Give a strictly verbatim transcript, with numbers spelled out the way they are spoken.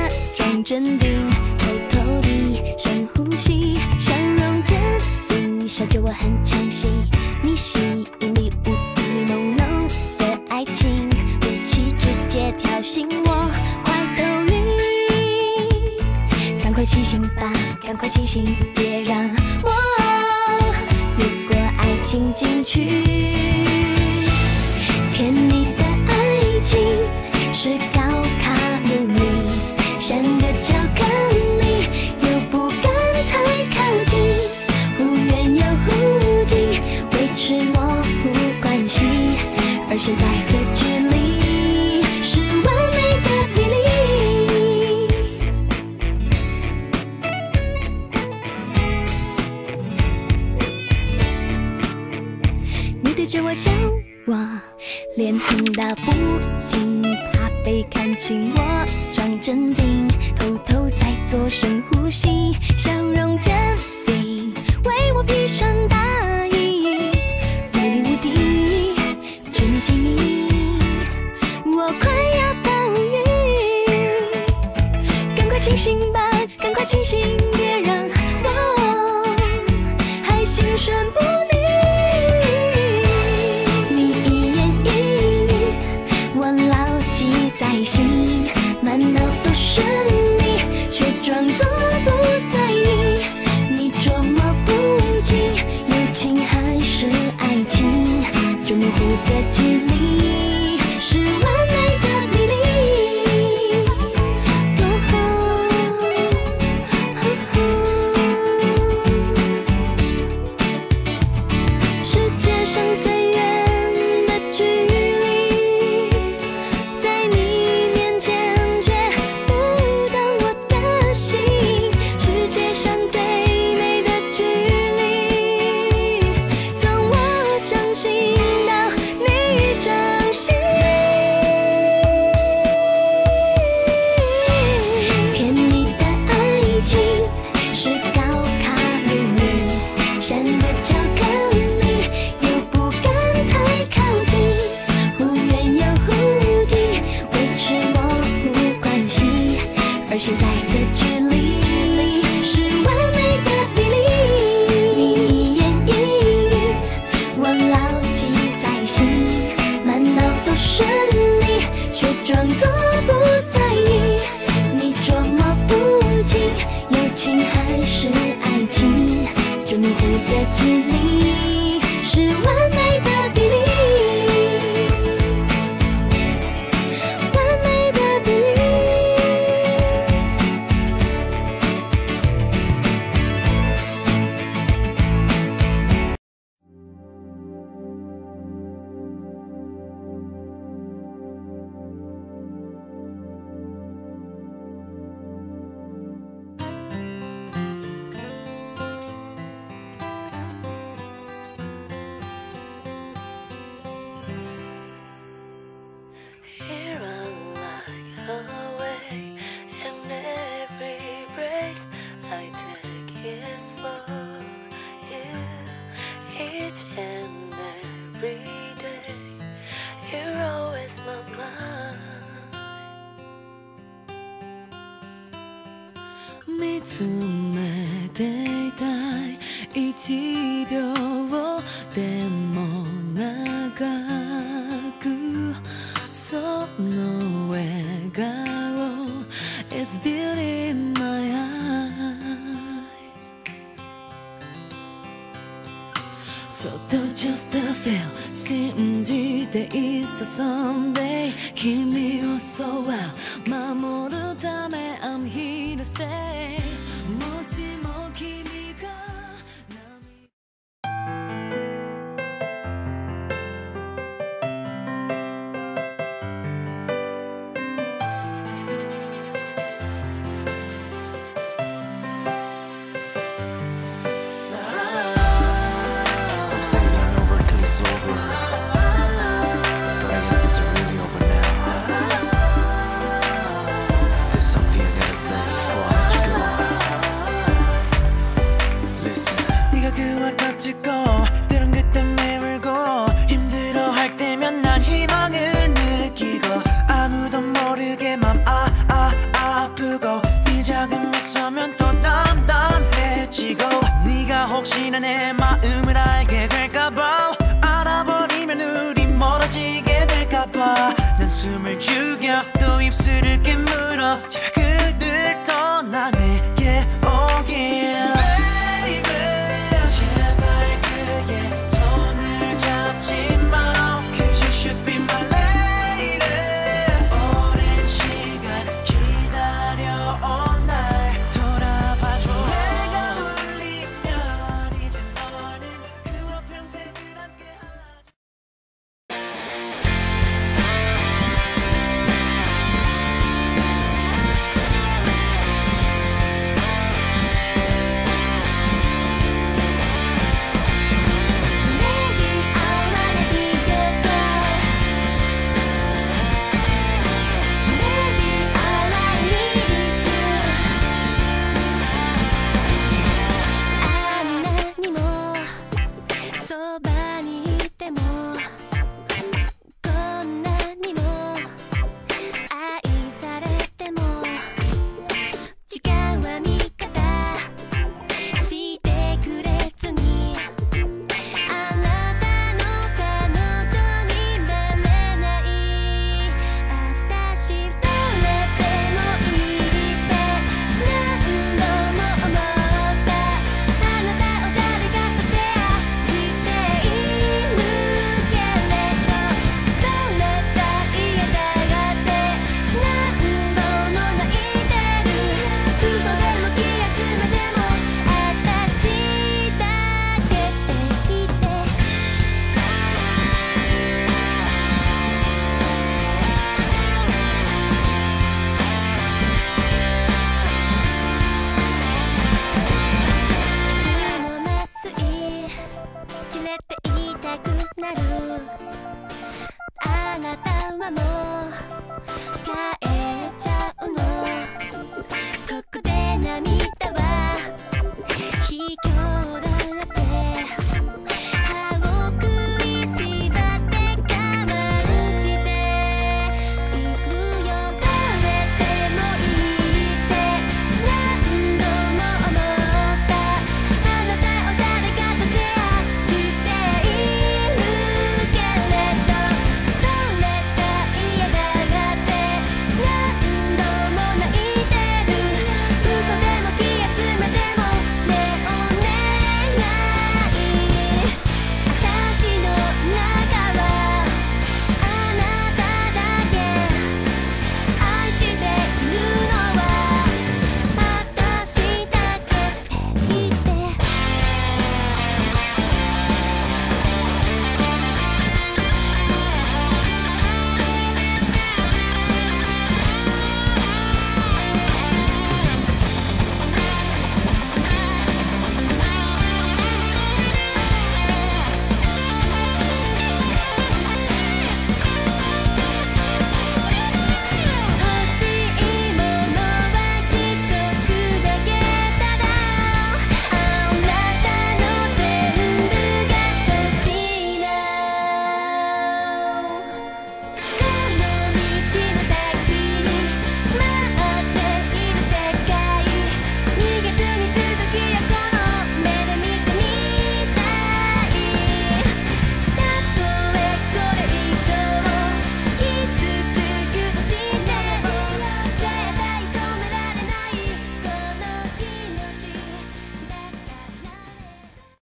装镇定，偷偷地深呼吸，笑容坚定，小酒窝很抢戏，你吸引力无敌浓浓的爱情，不期直接挑衅我，快抖音，赶快清醒吧，赶快清醒，别让我越过爱情禁区。甜蜜的爱情是高卡路里，像个巧克力，又不敢太靠近，忽远又忽近，维持模糊关系。而现在的距离是完美的比例。你对着我笑，我脸红到不行，怕被看清我装镇定，偷偷在做深呼吸，笑容坚定，为我披上大衣，美丽无敌，致命心意，我快要到晕，赶快清醒吧，赶快清醒，别让我还心神不宁。在心，满脑都是你，却装作不在意。你捉摸不清，友情还是爱情，这模糊的距离是完美的比例。世界上最远的距离，在你面前却不到我的心。世界上最美的距离，从我掌心到你掌心。甜蜜的爱情是高卡路里，像个巧克力，又不敢太靠近，忽远又忽近，维持模糊关系。而现在的距离是完美的比例。你一言一语，我牢记在心，满脑都是你，却装作不在意。你捉摸不清，友情还是爱情，这模糊的距离是完美的比例。完美的比例。 Here I lie away, and every breath I take is for you. Each and every day, you're always my mind. 見つめていたい一秒をでも長く、その笑顔 is beauty in my eyes. So don't just feel 信じていさ someday 君をそう守るため I'm here to stay. もしも君が Some say it ain't over until it's over, but I guess it's really over now. There's something I gotta say before I let you go. 죽여 또 입술을 깨물어 제발 그를 떠나 내게 오길 Baby 제발 그의 손을 잡지 마 Cause you should be my lady 오랜 시간 기다려온 날 돌아봐줘 내가 울리면 이제 너는 그와 평생을 함께하자 「秘境